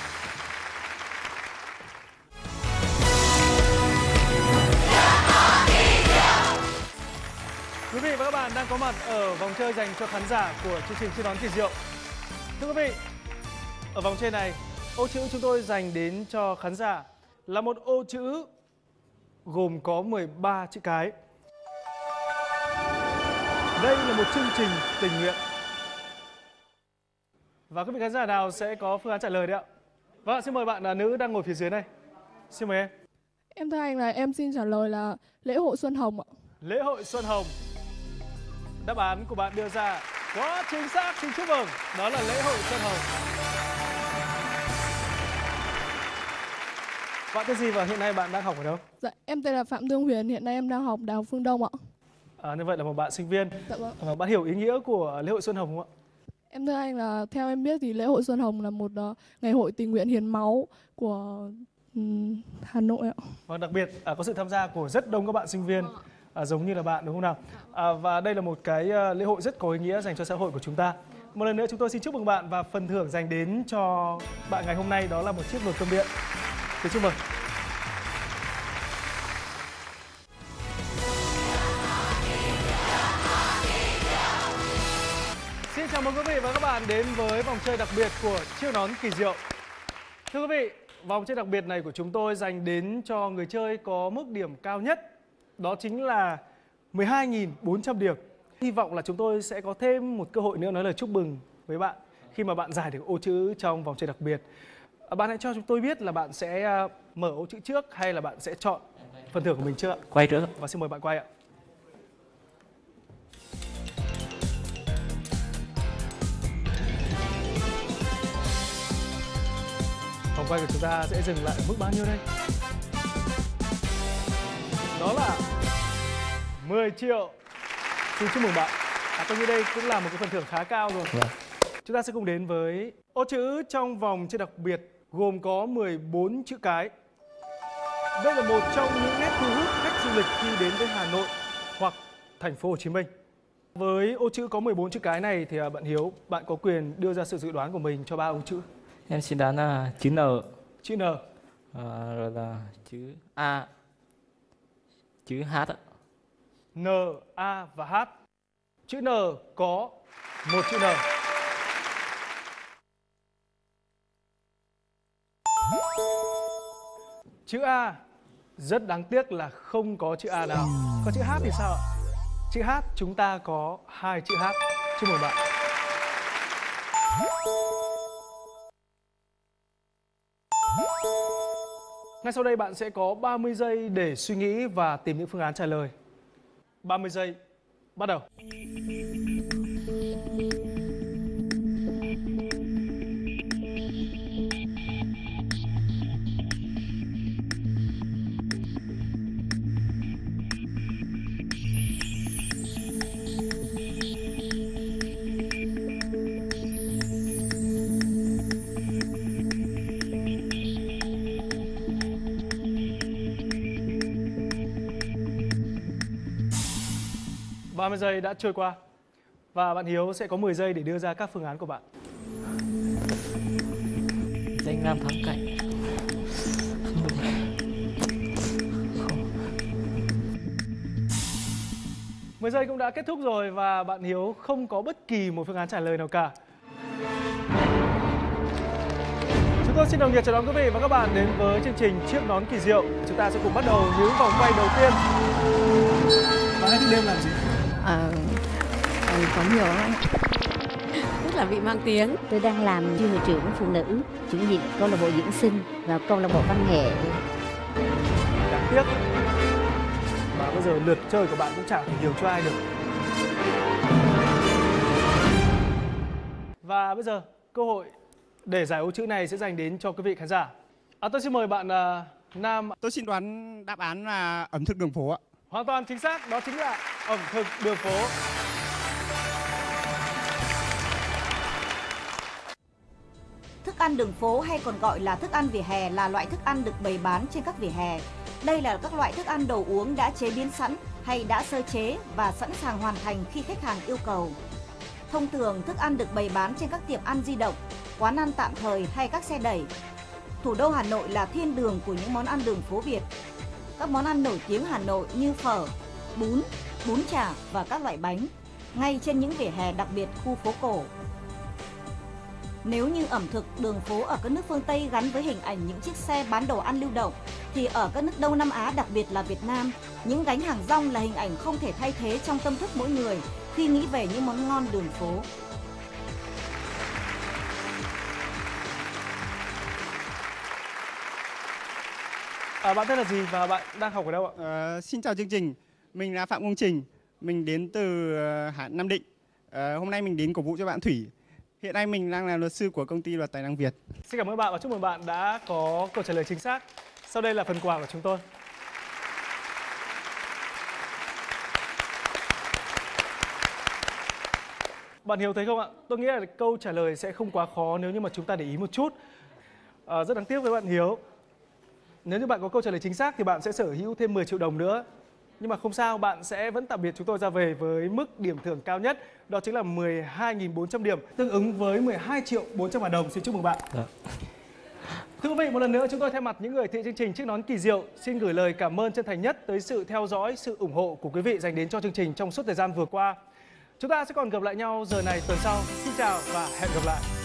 Quý vị và các bạn đang có mặt ở vòng chơi dành cho khán giả của chương trình Chiếc nón kỳ diệu. Thưa quý vị, ở vòng chơi này, ô chữ chúng tôi dành đến cho khán giả là một ô chữ gồm có 13 chữ cái. Đây là một chương trình tình nguyện. Và quý vị khán giả nào sẽ có phương án trả lời đấy ạ? Vâng, xin mời bạn nữ đang ngồi phía dưới này. Xin mời em. Em thưa anh là em xin trả lời là lễ hội Xuân Hồng ạ. Lễ hội Xuân Hồng. Đáp án của bạn đưa ra có chính xác, xin chúc mừng. Đó là lễ hội Xuân Hồng. Bạn tên gì và hiện nay bạn đang học ở đâu? Dạ, em tên là Phạm Thương Huyền, hiện nay em đang học Đại học Phương Đông ạ. Như vậy là một bạn sinh viên. Dạ vâng. Bạn hiểu ý nghĩa của lễ hội Xuân Hồng không ạ? Em thưa anh là theo em biết thì lễ hội Xuân Hồng là một ngày hội tình nguyện hiến máu của Hà Nội ạ. Và đặc biệt có sự tham gia của rất đông các bạn sinh viên giống như là bạn, đúng không nào? Và đây là một cái lễ hội rất có ý nghĩa dành cho xã hội của chúng ta. Một lần nữa chúng tôi xin chúc mừng bạn và phần thưởng dành đến cho bạn ngày hôm nay đó là một chiếc nồi cơm điện. Xin chúc mừng. Xin chào mừng quý vị và các bạn đến với vòng chơi đặc biệt của Chiếc nón kỳ diệu. Thưa quý vị, vòng chơi đặc biệt này của chúng tôi dành đến cho người chơi có mức điểm cao nhất. Đó chính là 12.400 điểm. Hy vọng là chúng tôi sẽ có thêm một cơ hội nữa nói lời chúc mừng với bạn khi mà bạn giải được ô chữ trong vòng chơi đặc biệt. Bạn hãy cho chúng tôi biết là bạn sẽ mở ô chữ trước hay là bạn sẽ chọn phần thưởng của mình trước ạ? Quay trước. Và xin mời bạn quay ạ. Vòng quay của chúng ta sẽ dừng lại ở mức bao nhiêu đây? Đó là 10 triệu. Xin chúc mừng bạn. Tôi nghĩ đây cũng là một cái phần thưởng khá cao rồi. Chúng ta sẽ cùng đến với ô chữ trong vòng chơi đặc biệt gồm có 14 chữ cái. Đây là một trong những nét thu hút khách du lịch khi đến với Hà Nội hoặc thành phố Hồ Chí Minh. Với ô chữ có 14 chữ cái này thì bạn Hiếu, bạn có quyền đưa ra sự dự đoán của mình cho 3 ô chữ. Em xin đoán là chữ N. Chữ N. Rồi là chữ A, chữ H ạ. N, A và H. Chữ N có một chữ N. Chữ A rất đáng tiếc là không có chữ A nào. Có chữ H thì sao ạ? Chữ H chúng ta có 2 chữ H. Chúc mừng bạn. Ngay sau đây bạn sẽ có 30 giây để suy nghĩ và tìm những phương án trả lời. 30 giây, bắt đầu. Ba giây đã trôi qua và bạn Hiếu sẽ có 10 giây để đưa ra các phương án của bạn. Danh lam thắng cảnh. 10 giây cũng đã kết thúc rồi và bạn Hiếu không có bất kỳ một phương án trả lời nào cả. Chúng tôi xin đồng nhiệt chào đón quý vị và các bạn đến với chương trình Chiếc nón kỳ diệu. Chúng ta sẽ cùng bắt đầu những vòng quay đầu tiên. Bạn hãy thức đêm làm gì? Có nhiều lắm anh. Rất là vị mang tiếng. Tôi đang làm chi hội trưởng phụ nữ, chủ nhiệm câu lạc bộ diễn sinh và câu lạc bộ văn nghệ. Đáng tiếc. Và bây giờ lượt chơi của bạn cũng chẳng thể nhiều cho ai được. Và bây giờ cơ hội để giải ô chữ này sẽ dành đến cho quý vị khán giả. Tôi xin mời bạn Nam. Tôi xin đoán đáp án là ẩm thực đường phố ạ. Hoàn toàn chính xác, đó chính là ẩm thực đường phố. Thức ăn đường phố hay còn gọi là thức ăn vỉa hè là loại thức ăn được bày bán trên các vỉa hè. Đây là các loại thức ăn đồ uống đã chế biến sẵn hay đã sơ chế và sẵn sàng hoàn thành khi khách hàng yêu cầu. Thông thường, thức ăn được bày bán trên các tiệm ăn di động, quán ăn tạm thời hay các xe đẩy. Thủ đô Hà Nội là thiên đường của những món ăn đường phố Việt. Các món ăn nổi tiếng Hà Nội như phở, bún chả và các loại bánh, ngay trên những vỉa hè đặc biệt khu phố cổ. Nếu như ẩm thực đường phố ở các nước phương Tây gắn với hình ảnh những chiếc xe bán đồ ăn lưu động, thì ở các nước Đông Nam Á, đặc biệt là Việt Nam, những gánh hàng rong là hình ảnh không thể thay thế trong tâm thức mỗi người khi nghĩ về những món ngon đường phố. Bạn tên là gì và bạn đang học ở đâu ạ? Xin chào chương trình, mình là Phạm Công Trình, mình đến từ Nam Định. Hôm nay mình đến cổ vũ cho bạn Thủy. Hiện nay mình đang là luật sư của công ty Luật Tài năng Việt. Xin cảm ơn bạn và chúc mừng bạn đã có câu trả lời chính xác. Sau đây là phần quà của chúng tôi. Bạn Hiếu thấy không ạ? Tôi nghĩ là câu trả lời sẽ không quá khó nếu như mà chúng ta để ý một chút. Rất đáng tiếc với bạn Hiếu. Nếu như bạn có câu trả lời chính xác thì bạn sẽ sở hữu thêm 10 triệu đồng nữa. Nhưng mà không sao, bạn sẽ vẫn tạm biệt chúng tôi ra về với mức điểm thưởng cao nhất. Đó chính là 12.400 điểm, tương ứng với 12.400.000 đồng. Xin chúc mừng bạn. Thưa quý vị, một lần nữa chúng tôi thay mặt những người thực hiện chương trình Chiếc Nón Kỳ Diệu xin gửi lời cảm ơn chân thành nhất tới sự theo dõi, sự ủng hộ của quý vị dành đến cho chương trình trong suốt thời gian vừa qua. Chúng ta sẽ còn gặp lại nhau giờ này tuần sau. Xin chào và hẹn gặp lại.